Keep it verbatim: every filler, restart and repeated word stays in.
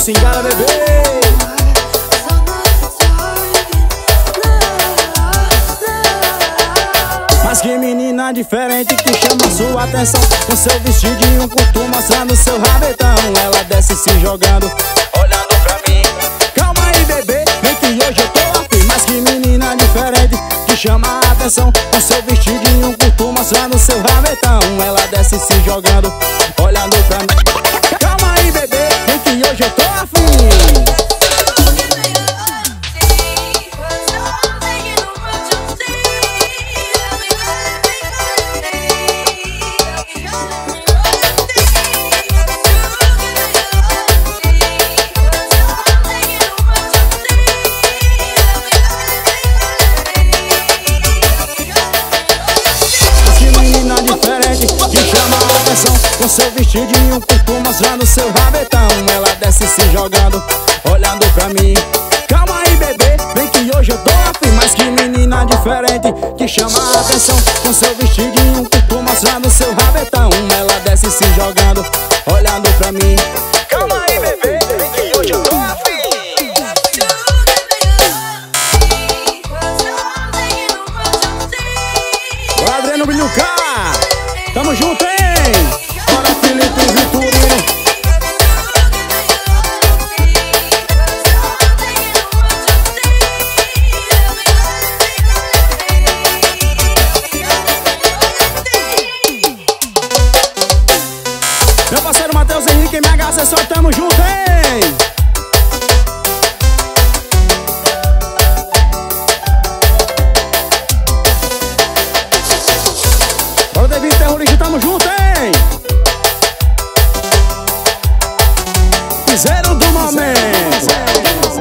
se engana, bebê. Mas que menina diferente que chama sua atenção, com seu vestidinho curto mostrando seu rabetão. Ela desce se jogando, olhando pra mim. Calma aí, bebê, vem que hoje eu tô afim. Mas que menina diferente que chama a atenção, com seu vestidinho curto mostrando seu rabetão. Ela desce se jogando, olhando pra mim. Calma aí, bebê, vem que hoje eu tô afim. Com seu vestidinho curto mostrando seu rabetão. Ela desce se jogando, olhando pra mim. Calma aí, bebê, vem que hoje eu tô afim. Mas que menina diferente que chama a atenção, com seu vestidinho curto mostrando seu rabetão. Ela desce se jogando, olhando pra mim. Calma aí, bebê, vem que hoje eu tô afim. Bora, Adriano Bilhuca, tamo junto, hein? Meu parceiro Matheus Henrique, M H Acessório, tamo junto, hein? Bora, David Terrorista, tamo junto, hein? Zero do momento.